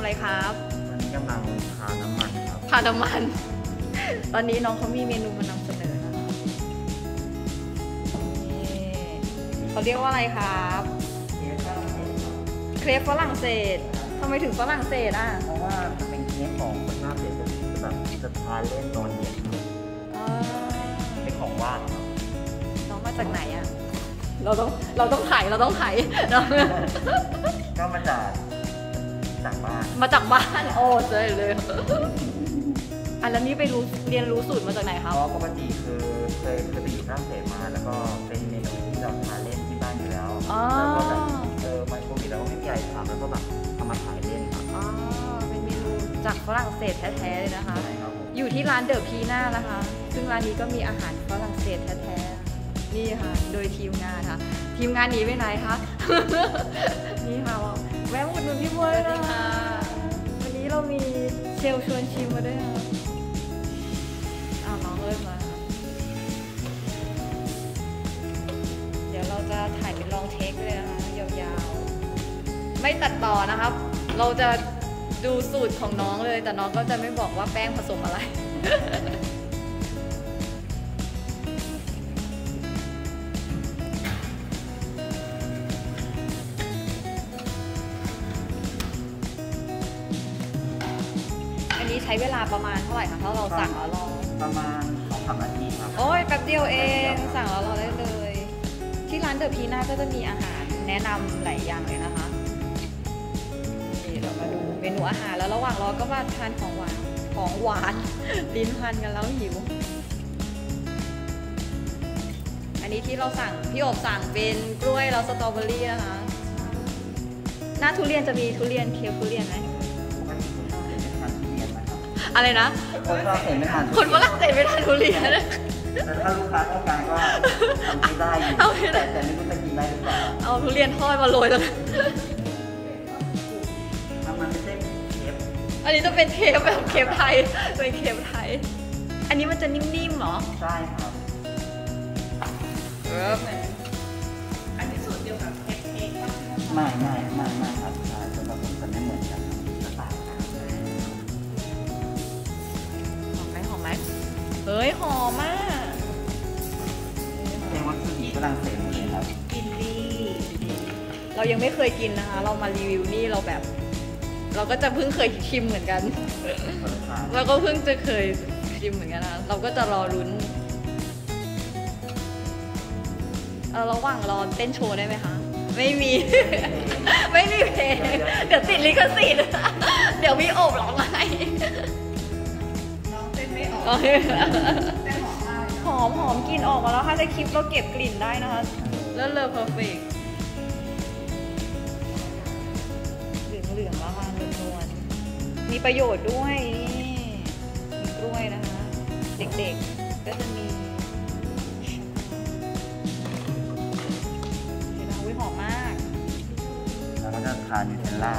อะไรครับตอนนี้กำลังทาน้ำมันครับทาน้ำมันตอนนี้น้องเขามีเมนูมานำเสนอนะคะนี่เขาเรียกว่าอะไรครับเครปฝรั่งเศสทำไมถึงฝรั่งเศสอ่ะเพราะว่าเป็นเคสของคนฝรั่งเศสจะแบบจะทานเล่นตอนเย็นครับเป็นของว่างครับน้องมาจากไหนอ่ะเราต้องถ่ายเนาะก็มาจากบ้านโอ้เจ๋เลยแล้วนี่ไปเรียนรู้สูตรมาจากไหนครับเพราะปกติคือเคยไปอยู่ฝรั่งเศสมาแล้วก็เป็นเมนูที่เราทานเล่นที่บ้านอยู่แล้วแล้วก็แบบมันโควิดแล้วก็ไม่มีอะไรทำแล้วก็แบบทำมาขายเล่นครับเป็นเมนูจากฝรั่งเศสแท้ๆเลยนะคะอยู่ที่ร้านเดอะพีน่านะคะซึ่งร้านนี้ก็มีอาหารฝรั่งเศสแท้ๆนี่ค่ะโดยทีมงานค่ะทีมงานหนีไปไหนคะนี่ค่ะแวะอุดหนุนพี่บัวเลยนะคะวันนี้เรามีเชลชวนชิมมาด้วยค่ะน้องเอ้ยมาเดี๋ยวเราจะถ่ายเป็นลองเทคเลยนะคะยาวๆไม่ตัดต่อนะครับเราจะดูสูตรของน้องเลยแต่น้องก็จะไม่บอกว่าแป้งผสมอะไรอันนี้ใช้เวลาประมาณเท่าไหร่คะถ้าเราสั่งแล้วรอประมาณ2-3 นาทีครับโอ้ยแป๊บเดียวเองสั่งแล้วรอได้เลยที่ร้านเดอะพีน่าก็จะมีอาหารแนะนำหลายอย่างเลยนะคะเรามาดูเมนูอาหารแล้วระหว่างรอก็มาทานของหวานลิ้นพันกันแล้วหิวอันนี้ที่เราสั่งพี่อบสั่งเป็นกล้วยแล้วสตรอเบอรี่นะคะหน้าทุเรียนจะมีทุเรียนเคี้ยวทุเรียนไหมอะไรนะคนฝรั่งเศสไม่ทานทุเรียนแต่ถ้าลูกค้าต้องการก็ทำไม่ได้อยู่แต่ไม่รู้จะกินได้หรือเปล่าเอาทุเรียนทอดมาโรยแล้วมันไม่ใช่เคปอันนี้จะเป็นเคปแบบเคปไทยเป็นเคปไทยอันนี้มันจะนิ่มๆเหรอใช่ครับอันนี้สูตรเดียวกับเคปเค้กไม่ครับส่วนผสมจะไม่เหมือนกันจะต่างกันหอมไหมเฮ้ยหอมมากเป็นวัตถุดิบฝรั่งเศสเลยครับกินดีเรายังไม่เคยกินนะคะเรามารีวิวนี่เราก็จะเพิ่งเคยชิมเหมือนกันแล้วก็เพิ่งจะเคยชิมเหมือนกันนะเราก็จะรอลุ้นระหว่างรอเต้นโชว์ได้ไหมคะไม่มีเพลงเดี๋ยวติดลิขสิทธิ์เดี๋ยวพี่โอบร้องไห้น้องเต้นไม่ออกเต้นหอมกลิ่นออกมาแล้วถ้าจะคลิปเราเก็บกลิ่นได้นะคะเลิศเพอร์เฟกต์เหลืองแล้วค่ะนวลมีประโยชน์ด้วยนี่มีกล้วยนะคะเด็กๆก็จะมีหอมมากแล้วก็จะทานยูเทลล่า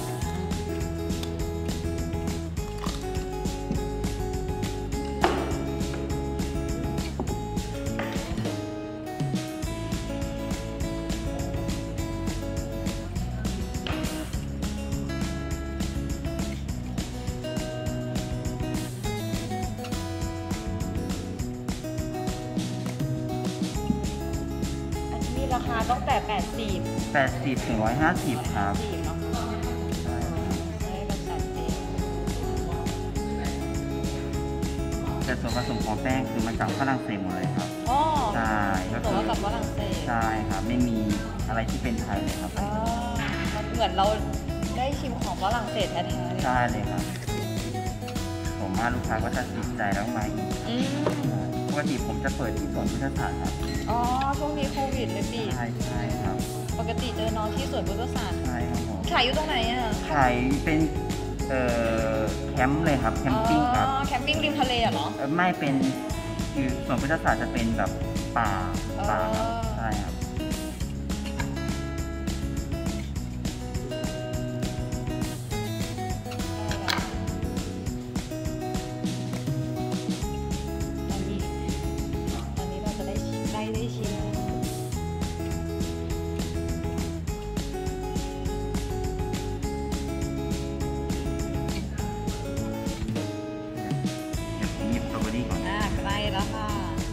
ราคาตั้งแต่ 80 ถึง 150ครับแต่ส่วนผสมของแป้งคือมาจากฝรั่งเศสหมดเลยครับใช่ก็คือจากฝรั่งเศสใช่ครับไม่มีอะไรที่เป็นไทยเลยครับเหมือนเราได้ชิมของฝรั่งเศสแท้ๆใช่เลยครับผมว่าลูกค้าก็จะติดใจแล้วมาอีกปกติผมจะเปิดที่สวนพุทธศาสตร์ครับช่วงนี้โควิดเลยปิดใช่ครับปกติเจอน้องที่สวนพุทธศาสตร์ใช่ครับผมขายอยู่ตรงไหนอ่ะขายเป็นแคมป์เลยครับแคมปิ้งครับแคมปิ้งริมทะเลเหรอไม่เป็นคือสวนพุทธศาสตร์จะเป็นแบบป่าครับใช่ครับแล้วค่ะ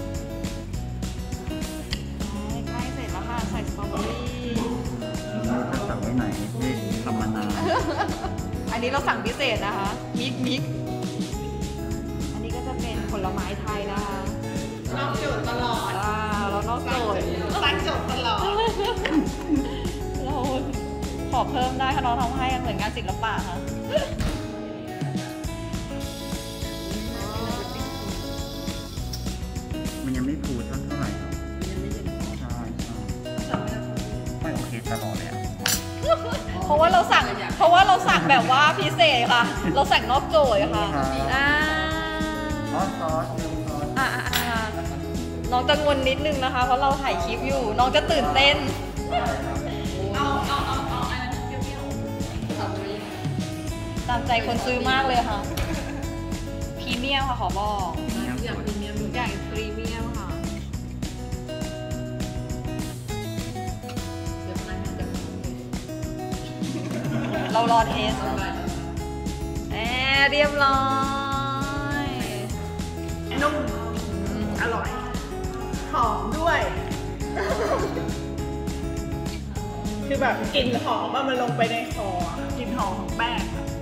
ใกล้เสร็จแล้วค่ะใส่สตรอเบอรี่จะสั่งไว้ไหนที่ทำมานานอันนี้เราสั่งพิเศษนะคะมิกอันนี้ก็จะเป็นผลไม้ไทยนะคะนอกโจทย์ตลอดเรานอกโจทย์ตั้งโจทย์ตลอดเราขอเพิ่มได้ค่ะน้องทำให้เหมือนงานศิลปะค่ะมันยังไม่ฟูเท่าไหร่ครับใช่ไม่โอเคตลอดเลยอ่ะเพราะว่าเราสั่งแบบว่าพิเศษค่ะเราสั่งนอกโจทย์ค่ะซอสน้องจะงนนิดนึงนะคะเพราะเราถ่ายคลิปอยู่น้องจะตื่นเต้นเอาอันนั้นเปรี้ยวตามใจคนซื้อมากเลยค่ะพรีเมียมค่ะขอบอกอย่างพรีเมียมอย่างพรีเมียมค่ะเรารอเทสเรียบร้อยนุ่มอร่อยหอมด้วยคือแบบกลิ่นหอมมันลงไปในคอกลิ่นหอมของแป้ง